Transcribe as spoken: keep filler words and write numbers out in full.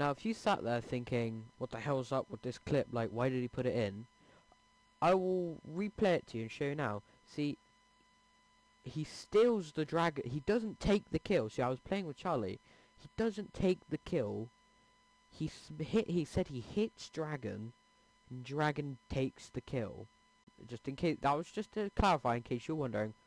Now, if you sat there thinking, what the hell's up with this clip, like, why did he put it in? I will replay it to you and show you now. See, he steals the dragon. He doesn't take the kill. See, I was playing with Charlie. He doesn't take the kill. He hit. He said he hits dragon, and dragon takes the kill. Just in case, that was just to clarify, in case you're wondering